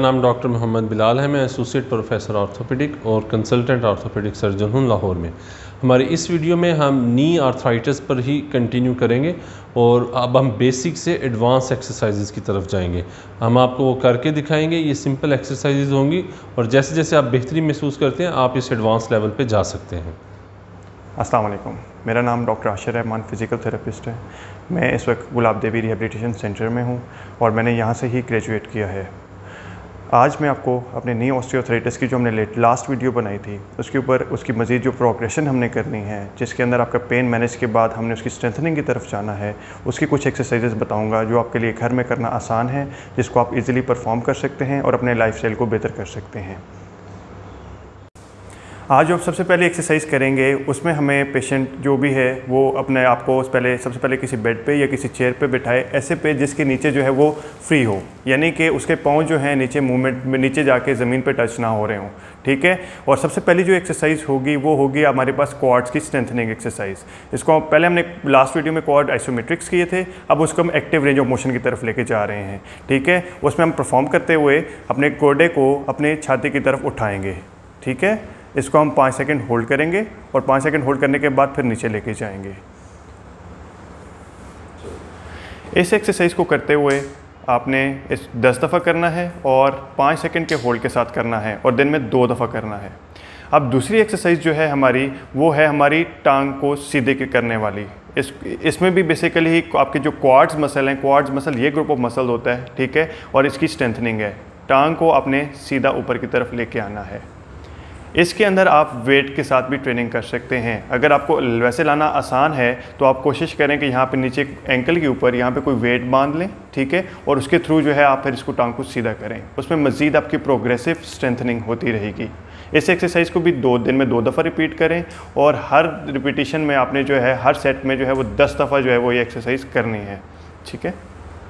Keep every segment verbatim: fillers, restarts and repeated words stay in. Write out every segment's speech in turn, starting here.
मेरा नाम डॉक्टर मोहम्मद बिलाल है। मैं एसोसिएट प्रोफेसर ऑर्थोपेडिक और कंसल्टेंट ऑर्थोपेडिक सर्जन हूँ लाहौर में। हमारी इस वीडियो में हम नी आर्थराइटिस पर ही कंटिन्यू करेंगे और अब हम बेसिक से एडवांस एक्सरसाइजेज़ की तरफ जाएंगे। हम आपको वो करके दिखाएंगे। ये सिंपल एक्सरसाइजेज़ होंगी और जैसे जैसे आप बेहतरी महसूस करते हैं आप इस एडवांस लेवल पर जा सकते हैं। अस्सलाम वालेकुम, मेरा नाम doctor Ashir Rehman physical therapist है। मैं इस वक्त गुलाब देवी रिहेबिलिटेशन सेंटर में हूँ और मैंने यहाँ से ही ग्रेजुएट किया है। आज मैं आपको अपने नी ऑस्टियोआर्थराइटिस की जो हमने लेट लास्ट वीडियो बनाई थी उसके ऊपर उसकी मज़ीद जो प्रोग्रेशन हमने करनी है, जिसके अंदर आपका पेन मैनेज के बाद हमने उसकी स्ट्रेंथनिंग की तरफ जाना है, उसकी कुछ एक्सरसाइजेस बताऊंगा जो आपके लिए घर में करना आसान है, जिसको आप इजीली परफॉर्म कर सकते हैं और अपने लाइफस्टाइल को बेहतर कर सकते हैं। आज जो सबसे पहले एक्सरसाइज करेंगे उसमें हमें पेशेंट जो भी है वो अपने आप को पहले सबसे पहले किसी बेड पे या किसी चेयर पे बिठाए, ऐसे पे जिसके नीचे जो है वो फ्री हो, यानी कि उसके पाँव जो है नीचे मूवमेंट में नीचे जाके ज़मीन पे टच ना हो रहे हों। ठीक है। और सबसे पहली जो एक्सरसाइज होगी वो होगी हमारे पास क्वाड्स की स्ट्रेंथनिंग एक्सरसाइज। इसको पहले हमने लास्ट वीडियो में क्वाड आइसोमेट्रिक्स किए थे, अब उसको हम एक्टिव रेंज ऑफ मोशन की तरफ लेके जा रहे हैं। ठीक है। उसमें हम परफॉर्म करते हुए अपने गोडे को अपने छाती की तरफ उठाएँगे। ठीक है। इसको हम पाँच सेकंड होल्ड करेंगे और पाँच सेकंड होल्ड करने के बाद फिर नीचे लेके जाएंगे। इस एक्सरसाइज को करते हुए आपने इस दस दफ़ा करना है और पाँच सेकंड के होल्ड के साथ करना है और दिन में दो दफ़ा करना है। अब दूसरी एक्सरसाइज जो है हमारी वो है हमारी टांग को सीधे करने वाली। इस इसमें भी बेसिकली आपके जो क्वाड्स मसल हैं, क्वाड्स मसल ये ग्रुप ऑफ मसल होता है। ठीक है। और इसकी स्ट्रेंथनिंग है, टांग को आपने सीधा ऊपर की तरफ लेके आना है। इसके अंदर आप वेट के साथ भी ट्रेनिंग कर सकते हैं। अगर आपको वैसे लाना आसान है तो आप कोशिश करें कि यहाँ पे नीचे एंकल के ऊपर यहाँ पे कोई वेट बांध लें। ठीक है। और उसके थ्रू जो है आप फिर इसको टांग को सीधा करें, उसमें मज़ीद आपकी प्रोग्रेसिव स्ट्रेंथनिंग होती रहेगी। इस एक्सरसाइज को भी दो दिन में दो दफ़ा रिपीट करें और हर रिपीटिशन में आपने जो है हर सेट में जो है वो दस दफ़ा जो है वो ये एक्सरसाइज करनी है। ठीक है।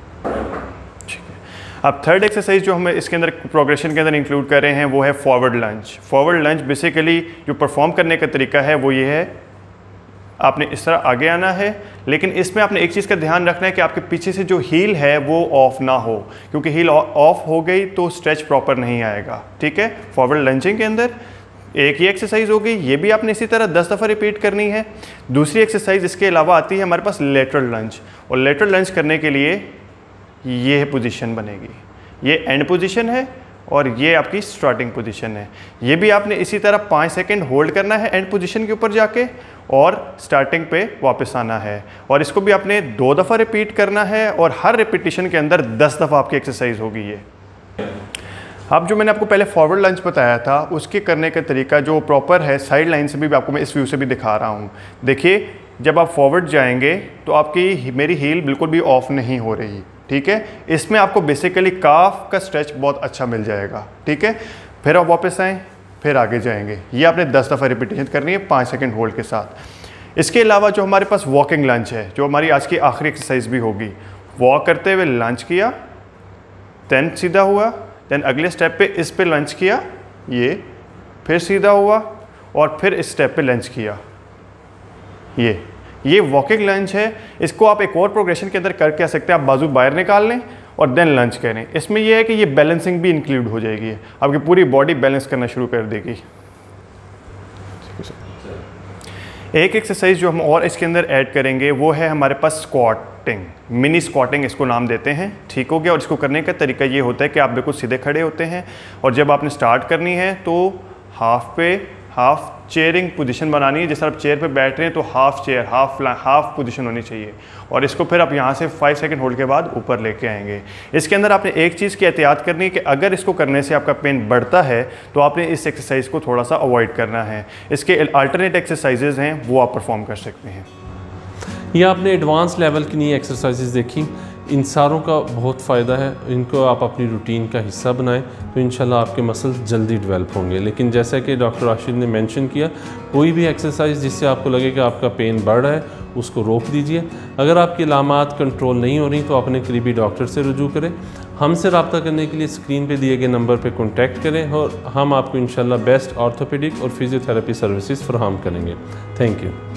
अब थर्ड एक्सरसाइज जो हम इसके अंदर प्रोग्रेशन के अंदर इंक्लूड कर रहे हैं वो है forward lunge. Forward lunge basically जो परफॉर्म करने का तरीका है वो ये है, आपने इस तरह आगे आना है, लेकिन इसमें आपने एक चीज़ का ध्यान रखना है कि आपके पीछे से जो हील है वो ऑफ ना हो, क्योंकि हील ऑफ हो गई तो स्ट्रेच प्रॉपर नहीं आएगा। ठीक है। फॉरवर्ड लंजिंग के अंदर एक ही एक्सरसाइज होगी, ये भी आपने इसी तरह दस दफ़ा रिपीट करनी है। दूसरी एक्सरसाइज इसके अलावा आती है हमारे पास लेटरल लंज, और लेटरल लंज करने के लिए ये पोजीशन बनेगी, ये एंड पोजीशन है और ये आपकी स्टार्टिंग पोजीशन है। ये भी आपने इसी तरह पाँच सेकंड होल्ड करना है एंड पोजीशन के ऊपर जाके और स्टार्टिंग पे वापस आना है, और इसको भी आपने दो दफ़ा रिपीट करना है और हर रिपीटिशन के अंदर दस दफ़ा आपकी एक्सरसाइज होगी ये। अब जो मैंने आपको पहले फॉरवर्ड लंच बताया था उसके करने का तरीका जो प्रॉपर है, साइड लाइन से भी आपको मैं इस व्यू से भी दिखा रहा हूँ। देखिए, जब आप फॉरवर्ड जाएंगे तो आपकी मेरी हील बिल्कुल भी ऑफ नहीं हो रही। ठीक है। इसमें आपको बेसिकली काफ का स्ट्रेच बहुत अच्छा मिल जाएगा। ठीक है। फिर आप वापस आएँ, फिर आगे जाएंगे। ये आपने दस दफ़ा रिपीटेशन करनी है पाँच सेकंड होल्ड के साथ। इसके अलावा जो हमारे पास वॉकिंग लंच है, जो हमारी आज की आखिरी एक्सरसाइज भी होगी, वॉक करते हुए लंच किया, देन सीधा हुआ, देन अगले स्टेप पे इस पे लंच किया, ये फिर सीधा हुआ और फिर इस स्टेप पे लंच किया। ये ये वॉकिंग लंच है। इसको आप एक और प्रोग्रेशन के अंदर कर क्या सकते हैं, आप बाजू बाहर निकाल लें और देन लंच करें। इसमें यह है कि ये बैलेंसिंग भी इंक्लूड हो जाएगी, आपकी पूरी बॉडी बैलेंस करना शुरू कर देगी। एक एक्सरसाइज जो हम और इसके अंदर ऐड करेंगे वो है हमारे पास स्क्वाटिंग, मिनी स्क्वाटिंग इसको नाम देते हैं। ठीक हो गया। और इसको करने का तरीका ये होता है कि आप बिल्कुल सीधे खड़े होते हैं और जब आपने स्टार्ट करनी है तो हाफ पे हाफ चेयरिंग पोजीशन बनानी है। जैसे आप चेयर पे बैठ रहे हैं तो half chair half half position होनी चाहिए, और इसको फिर आप यहाँ से फाइव सेकंड होल्ड के बाद ऊपर लेके आएंगे। इसके अंदर आपने एक चीज़ की एहतियात करनी है कि अगर इसको करने से आपका पेन बढ़ता है तो आपने इस एक्सरसाइज को थोड़ा सा अवॉइड करना है। इसके अल्टरनेट एक्सरसाइजेज हैं वो आप परफॉर्म कर सकते हैं। ये आपने एडवांस लेवल की नई एक्सरसाइजेज देखी, इन सारों का बहुत फ़ायदा है। इनको आप अपनी रूटीन का हिस्सा बनाएं तो इंशाल्लाह आपके मसल्स जल्दी डेवलप होंगे। लेकिन जैसा कि डॉक्टर राशिद ने मेंशन किया, कोई भी एक्सरसाइज जिससे आपको लगे कि आपका पेन बढ़ रहा है उसको रोक दीजिए। अगर आपकी अलामात कंट्रोल नहीं हो रही तो अपने करीबी डॉक्टर से रुजू करें। हमसे रब्ता करने के लिए स्क्रीन पे दिए गए नंबर पे कॉन्टैक्ट करें और हम आपको इंशाल्लाह बेस्ट ऑर्थोपेडिक और फिजियोथेरेपी सर्विसेज फराहम करेंगे। Thank you.